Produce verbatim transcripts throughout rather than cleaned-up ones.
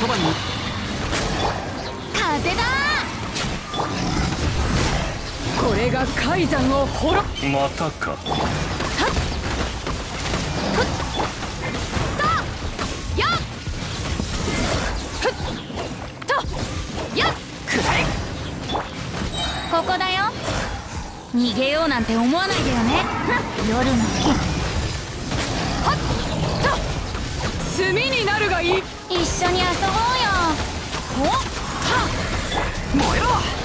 そばに。 風だ。 これが海山を滅。 またか。 ここだよ。逃げようなんて思わないでよね。夜のはっと炭になるがいい。 一緒に遊ぼうよ。おっはっ燃えろ。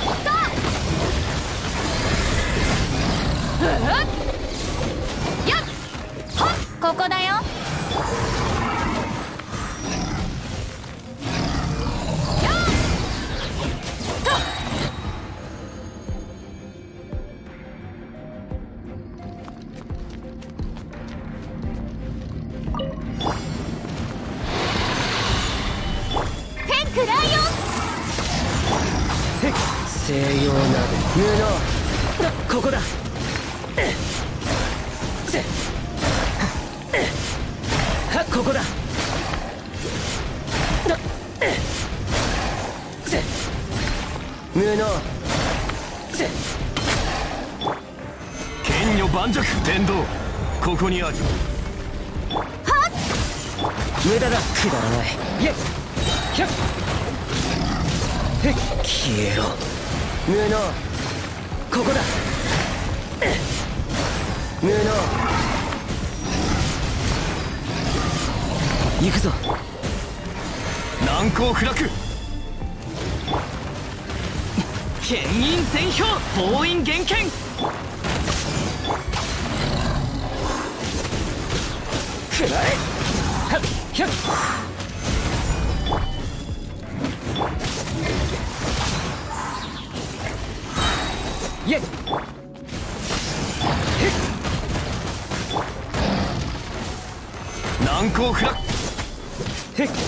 とやっはっここだよ。 西洋鍋無能。ここだ。はここだ。無能。 剣女盤石天道、ここにある。 無駄だ。くだらない。いえひゃっ消えろ。無能。ここだ。無能。行くぞ。 難攻不落。 剣印全氷、封印厳剣。 くらえ。はっひゃっイエッ難攻不落。 へっへっ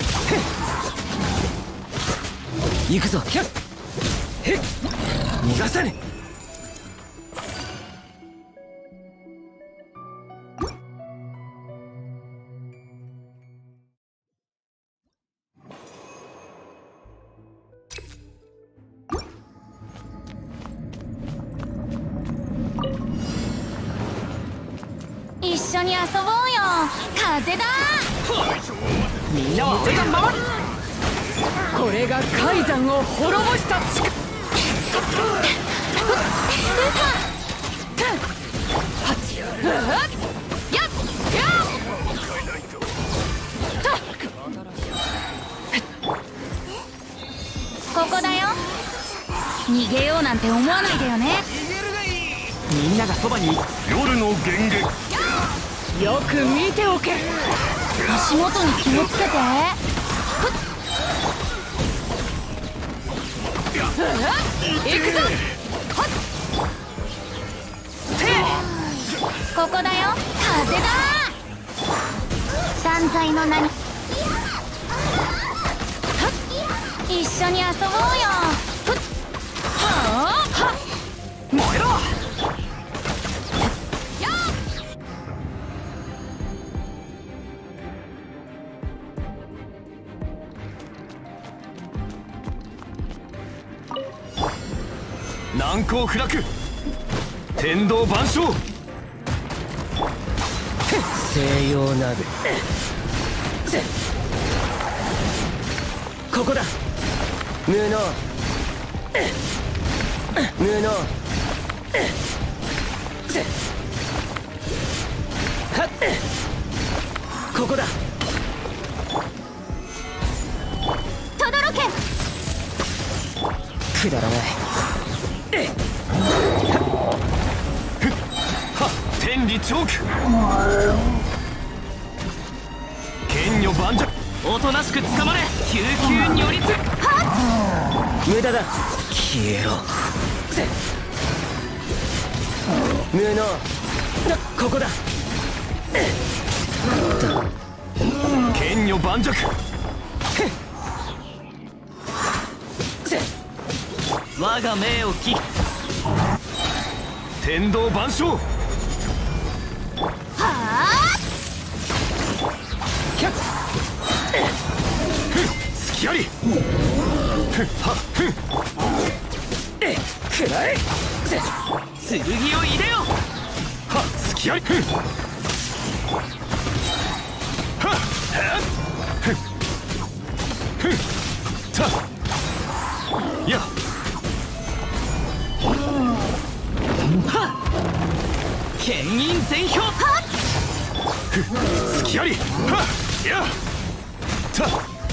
行くぞ。ひゃっへっ逃がさね。 一緒に遊ぼうよ。風だ。 みんなは俺が守る。これが海山を滅ぼした力。 ここだよ。逃げようなんて思わないでよね。 みんながそばに。 夜の幻撃。 よく見ておけ。 足元に気をつけて。 行くぞ。 ここだよ。風だ。断罪の名に。一緒に遊ぼうよ。 はあ燃えろ。 難攻不落。天道万象。 西洋鍋。ここだ。無能。無能。はっここだ。 とどろけ。 くだらない。 はっ天理チョーク。剣女盤石。 おとなしく捕まれ。救急如律。 無駄だ。消えろ。無能。ここだ。 剣女盤石。 我が命を聞き。 天道万象。 はあ。 ひゃっ隙あり。ふっはっふん。 えくらえ剣を入れよ。 はっ隙あり。ふんはっはっふんふんたや剣印全氷。 ふっ隙あり。はっやた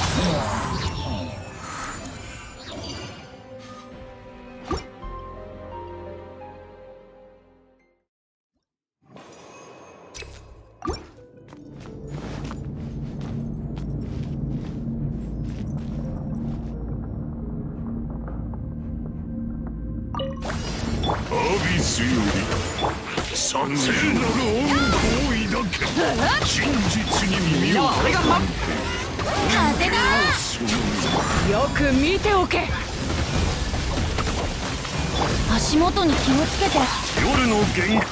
アビスより三聖なる恩光を抱け。真実に耳を俺がま風だ。 よく見ておけ。 足元に気をつけて。 夜の元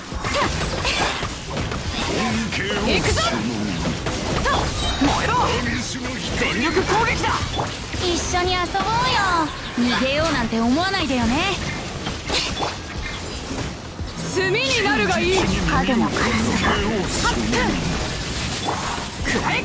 恩恵を行くぞ。燃えろ。 アビスの光全力攻撃だ。 一緒に遊ぼうよ。逃げようなんて思わないでよね。 炭になるがいい。 影のカラスがくらえ。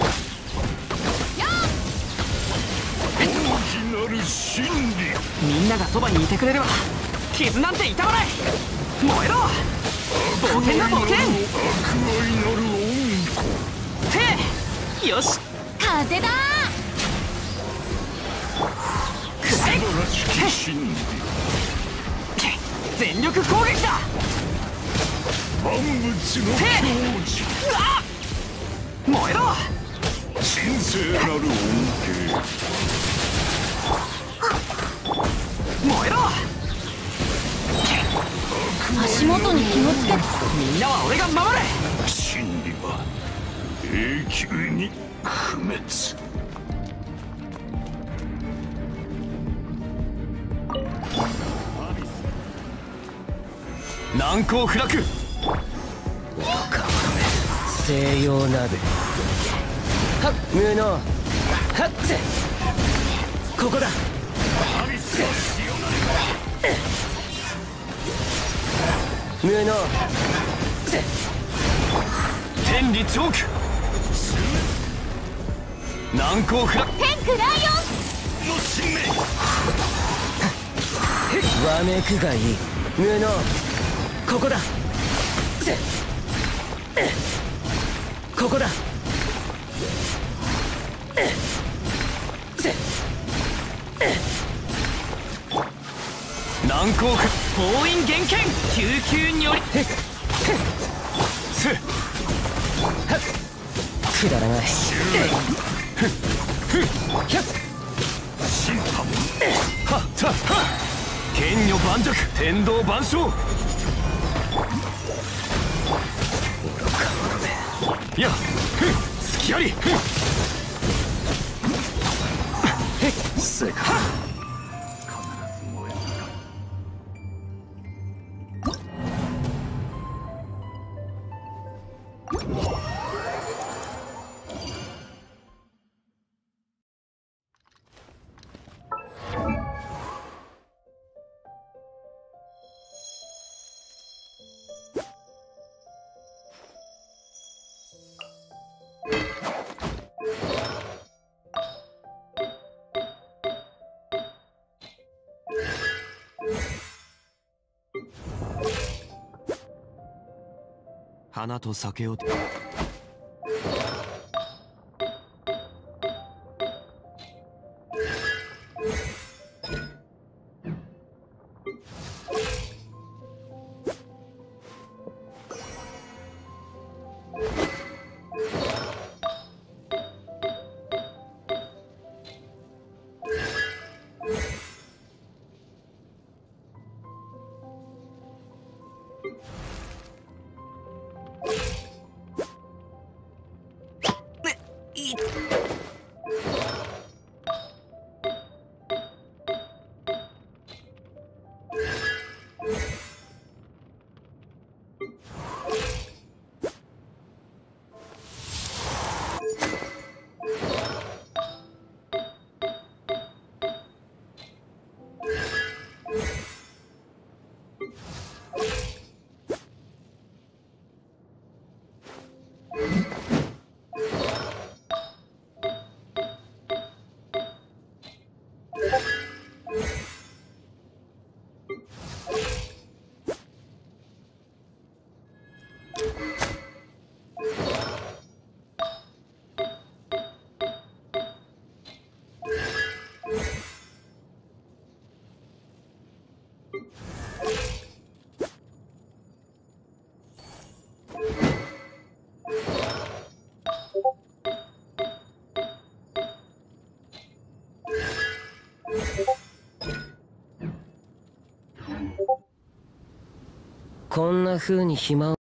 大きなる真理。 みんながそばにいてくれれば傷なんて痛まない。燃えろ。冒険だ冒険。 悪愛なる恩せえ。よし。 風だ。 くらえ。 素晴らしき真理。 全力攻撃だ。 万物のせ教示。 うわっ燃えろ。 神聖なる恩燃えろ。 足元に気をつけて。 みんなは俺が守れ。 恵。真理は永久に不滅。 難攻不落。 西洋鍋はっ無能はっぜここだ無能ぜ天理チョーク。難攻不落。 天空ライわめくがいい無能ここだぜここだぜ難攻不封印厳剣。救急により。 せくだらない審判はったはっ剣女盤石。天道万象。やっふん隙あり。ふん世界花と酒を。 こんな風に暇を